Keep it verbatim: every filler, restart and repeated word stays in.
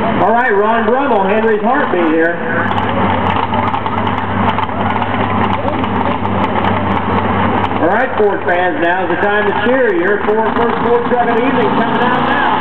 All right, Ron Brummel, Henry's heartbeat here. All right, Ford fans, now's the time to cheer. Your Ford first Ford truck of the evening coming out now.